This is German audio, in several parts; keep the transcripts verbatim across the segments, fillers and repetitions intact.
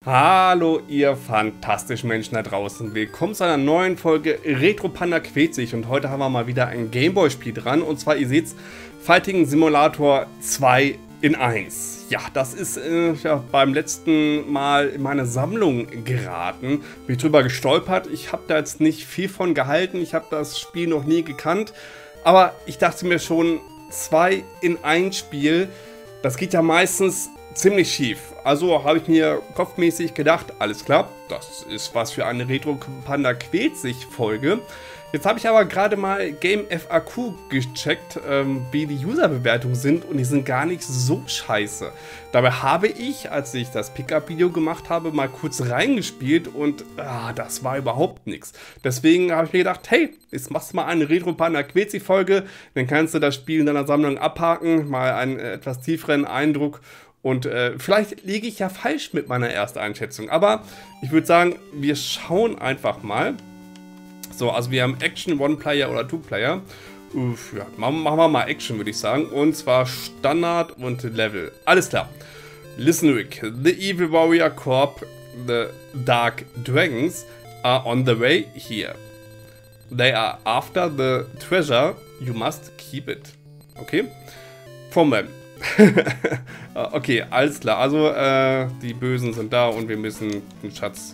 Hallo ihr fantastischen Menschen da draußen, willkommen zu einer neuen Folge Retro Panda quält sich und heute haben wir mal wieder ein Gameboy-Spiel dran und zwar, ihr seht's, Fighting Simulator zwei in eins. Ja, das ist äh, ja, beim letzten Mal in meine Sammlung geraten, bin ich drüber gestolpert, ich habe da jetzt nicht viel von gehalten, ich habe das Spiel noch nie gekannt, aber ich dachte mir schon, zwei in eins Spiel, das geht ja meistens ziemlich schief. Also habe ich mir kopfmäßig gedacht, alles klar, das ist was für eine Retro Panda quält sich Folge. Jetzt habe ich aber gerade mal Game F A Q gecheckt, ähm, wie die User-Bewertungen sind und die sind gar nicht so scheiße. Dabei habe ich, als ich das Pickup-Video gemacht habe, mal kurz reingespielt und ah, das war überhaupt nichts. Deswegen habe ich mir gedacht, hey, jetzt machst du mal eine Retro Panda quält sich Folge, dann kannst du das Spiel in deiner Sammlung abhaken, mal einen äh, etwas tieferen Eindruck. Und äh, vielleicht liege ich ja falsch mit meiner ersten Einschätzung. Aber ich würde sagen, wir schauen einfach mal. So, also wir haben Action, One-Player oder Two-Player. Uff, ja, machen wir mal Action, würde ich sagen. Und zwar Standard und Level. Alles klar. Listen, Rick. The Evil Warrior Corp, the Dark Dragons, are on the way here. They are after the treasure. You must keep it. Okay? From them. Okay, alles klar. Also, äh, die Bösen sind da und wir müssen den Schatz.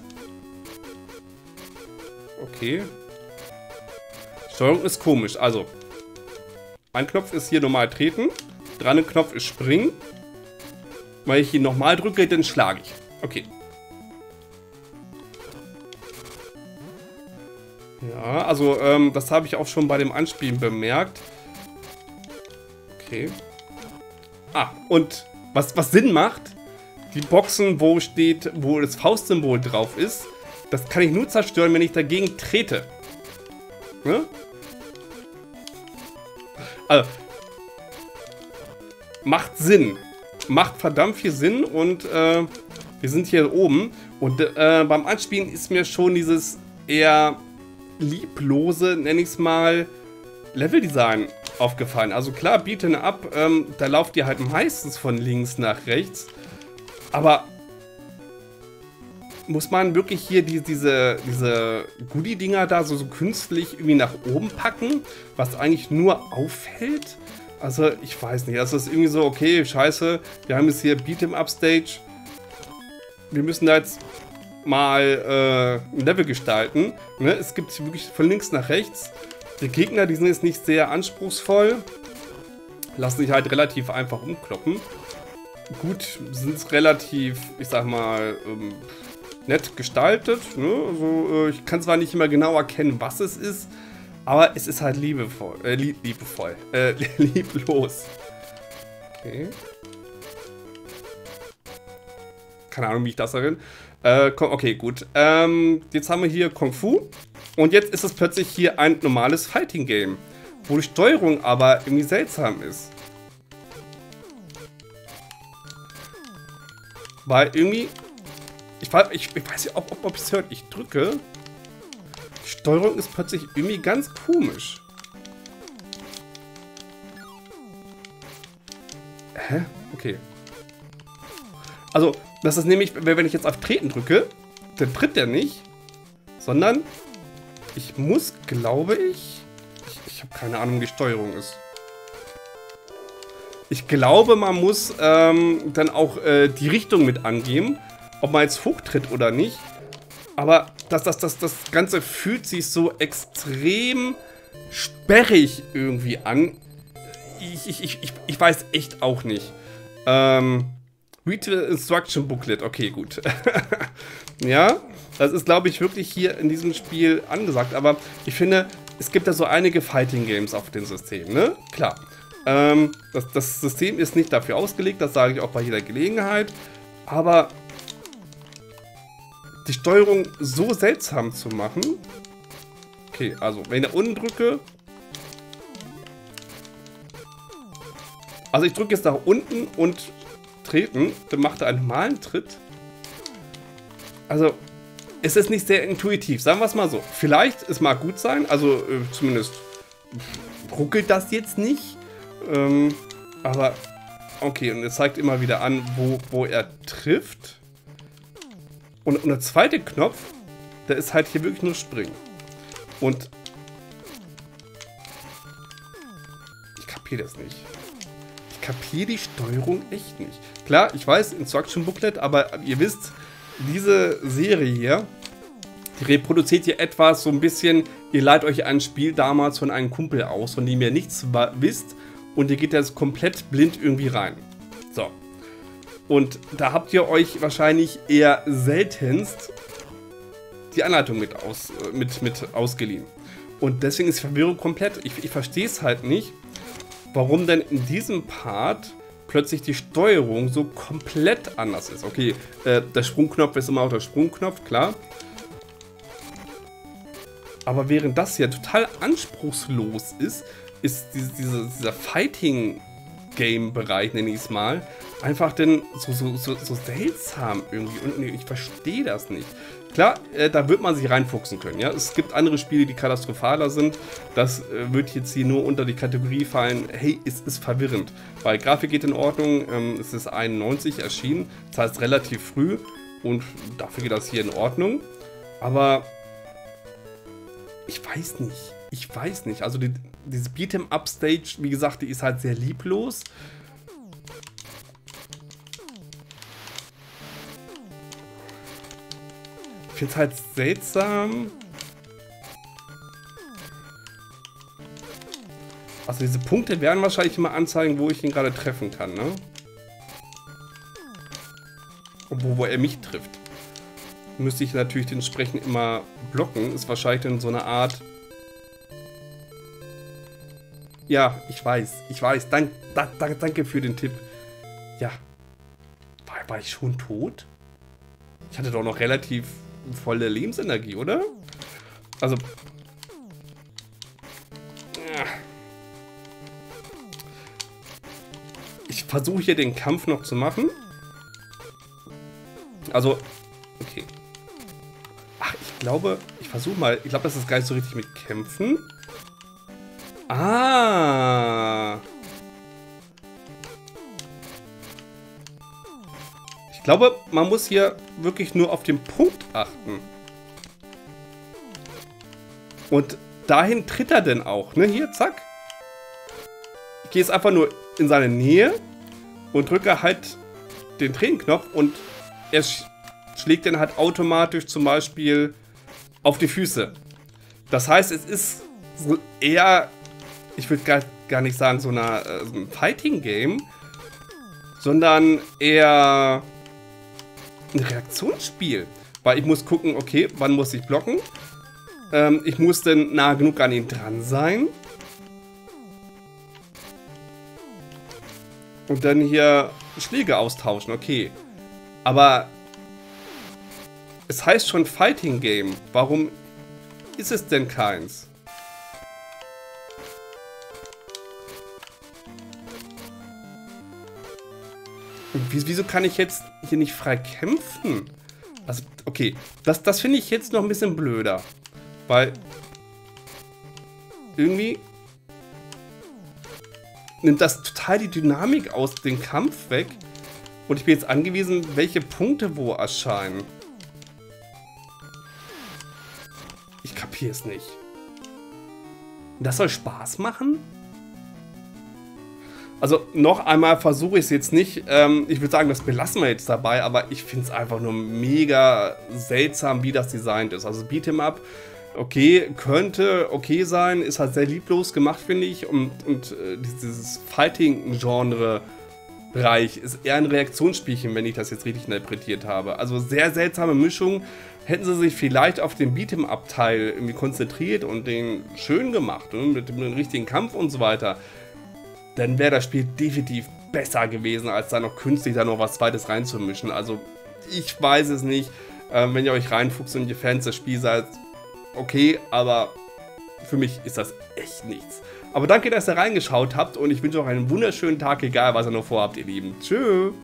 Okay. Steuerung ist komisch. Also, ein Knopf ist hier normal treten. Der andere Knopf ist springen. Weil ich ihn nochmal drücke, dann schlage ich. Okay. Ja, also, ähm, das habe ich auch schon bei dem Anspielen bemerkt. Okay. Ah, und was, was Sinn macht, die Boxen, wo steht, wo das Faustsymbol drauf ist, das kann ich nur zerstören, wenn ich dagegen trete. Ne? Also, macht Sinn. Macht verdammt viel Sinn und äh, wir sind hier oben. Und äh, beim Anspielen ist mir schon dieses eher lieblose, nenne ich es mal, Leveldesign aufgefallen. Also klar, Beat'em Up, ähm, da lauft ihr halt meistens von links nach rechts. Aber muss man wirklich hier die, diese, diese Goodie-Dinger da so, so künstlich irgendwie nach oben packen, was eigentlich nur auffällt? Also ich weiß nicht, das ist irgendwie so, okay, scheiße, wir haben jetzt hier Beat'em Up Stage. Wir müssen da jetzt mal äh, ein Level gestalten. Ne? Es gibt wirklich von links nach rechts. Die Gegner, die sind jetzt nicht sehr anspruchsvoll, lassen sich halt relativ einfach umkloppen. Gut, sind relativ, ich sag mal, ähm, nett gestaltet. Ne? Also, äh, ich kann zwar nicht immer genau erkennen, was es ist, aber es ist halt liebevoll, äh, lieb, liebevoll, äh, lieblos. Okay. Keine Ahnung, wie ich das erinnere. Äh, okay, gut. Ähm, jetzt haben wir hier Kung Fu. Und jetzt ist es plötzlich hier ein normales Fighting-Game, wo die Steuerung aber irgendwie seltsam ist. Weil irgendwie, ich, ich, ich weiß nicht, ob, ob, ob es hört, ich drücke, die Steuerung ist plötzlich irgendwie ganz komisch. Hä? Okay. Also, das ist nämlich, wenn ich jetzt auf Treten drücke, dann tritt der nicht, sondern ich muss, glaube ich, ich, ich habe keine Ahnung, wie die Steuerung ist. Ich glaube, man muss ähm, dann auch äh, die Richtung mit angeben, ob man jetzt hochtritt oder nicht. Aber das, das, das, das Ganze fühlt sich so extrem sperrig irgendwie an. Ich, ich, ich, ich, ich weiß echt auch nicht. Ähm, Read the Instruction Booklet. Okay, gut. Ja, das ist, glaube ich, wirklich hier in diesem Spiel angesagt. Aber ich finde, es gibt ja so einige Fighting Games auf dem System, ne? Klar. Ähm, das, das System ist nicht dafür ausgelegt, das sage ich auch bei jeder Gelegenheit. Aber die Steuerung so seltsam zu machen. Okay, also, wenn ich nach unten drücke. Also, ich drücke jetzt nach unten und treten, dann macht er einen normalen Tritt. Also, es ist nicht sehr intuitiv, sagen wir es mal so. Vielleicht, es mag gut sein, also äh, zumindest ruckelt das jetzt nicht. Ähm, aber, okay, und es zeigt immer wieder an, wo, wo er trifft. Und, und der zweite Knopf, der ist halt hier wirklich nur Springen. Und ich kapiere das nicht. Ich kapiere die Steuerung echt nicht. Klar, ich weiß, Instruction Booklet, aber ihr wisst, diese Serie hier, die reproduziert hier etwas so ein bisschen, ihr leiht euch ein Spiel damals von einem Kumpel aus, von dem ihr nichts wisst und ihr geht jetzt komplett blind irgendwie rein. So. Und da habt ihr euch wahrscheinlich eher seltenst die Anleitung mit, aus, mit, mit ausgeliehen. Und deswegen ist die Verwirrung komplett. Ich, ich verstehe es halt nicht, warum denn in diesem Part plötzlich die Steuerung so komplett anders ist. Okay, äh, der Sprungknopf ist immer auch der Sprungknopf, klar. Aber während das hier total anspruchslos ist, ist diese, diese, dieser Fighting-Game-Bereich, nenne ich es mal, einfach denn so, so, so, so seltsam irgendwie. Und ich verstehe das nicht. Klar, äh, da wird man sich reinfuchsen können. Ja? Es gibt andere Spiele, die katastrophaler sind. Das äh, wird jetzt hier nur unter die Kategorie fallen, hey, es ist verwirrend. Weil Grafik geht in Ordnung, ähm, es ist einundneunzig erschienen, das heißt relativ früh. Und dafür geht das hier in Ordnung. Aber ich weiß nicht. Ich weiß nicht. Also die, diese Beat'em-up-Stage, wie gesagt, die ist halt sehr lieblos. Ich finde es halt seltsam. Also diese Punkte werden wahrscheinlich immer anzeigen, wo ich ihn gerade treffen kann, ne? Obwohl, wo er mich trifft. Müsste ich natürlich entsprechend immer blocken. Ist wahrscheinlich dann so eine Art... Ja, ich weiß. Ich weiß. Dank, da, da, danke für den Tipp. Ja. War, war ich schon tot? Ich hatte doch noch relativ volle Lebensenergie, oder? Also... Ja. Ich versuche hier den Kampf noch zu machen. Also... Okay. Ach, ich glaube... Ich versuche mal... Ich glaube, das ist gar nicht so richtig mit Kämpfen. Ah... Ich glaube, man muss hier wirklich nur auf den Punkt achten. Und dahin tritt er denn auch, ne? Hier, zack. Ich gehe jetzt einfach nur in seine Nähe und drücke halt den Trainenknopf und er sch schlägt dann halt automatisch zum Beispiel auf die Füße. Das heißt, es ist so eher, ich würde gar, gar nicht sagen, so, eine, äh, so ein Fighting-Game, sondern eher ein Reaktionsspiel. Weil ich muss gucken, okay, wann muss ich blocken? Ähm, ich muss dann nah genug an ihn dran sein. Und dann hier Schläge austauschen, okay. Aber es heißt schon Fighting Game. Warum ist es denn keins? Und wieso kann ich jetzt hier nicht frei kämpfen? Also, okay, das, das finde ich jetzt noch ein bisschen blöder. Weil irgendwie nimmt das total die Dynamik aus dem Kampf weg. Und ich bin jetzt angewiesen, welche Punkte wo erscheinen. Ich kapiere es nicht. Das soll Spaß machen? Also noch einmal versuche ich es jetzt nicht. Ähm, ich würde sagen, das belassen wir jetzt dabei, aber ich finde es einfach nur mega seltsam, wie das designt ist. Also Beat'em Up, okay, könnte okay sein, ist halt sehr lieblos gemacht, finde ich. Und, und äh, dieses Fighting-Genre-Bereich ist eher ein Reaktionsspielchen, wenn ich das jetzt richtig interpretiert habe. Also sehr seltsame Mischung. Hätten sie sich vielleicht auf den Beat'em Up-Teil irgendwie konzentriert und den schön gemacht, ne, mit dem richtigen Kampf und so weiter, dann wäre das Spiel definitiv besser gewesen, als da noch künstlich da noch was Zweites reinzumischen. Also, ich weiß es nicht. Ähm, wenn ihr euch reinfuchst und ihr Fans des Spiels seid, okay, aber für mich ist das echt nichts. Aber danke, dass ihr reingeschaut habt und ich wünsche euch einen wunderschönen Tag, egal was ihr noch vorhabt, ihr Lieben. Tschüss!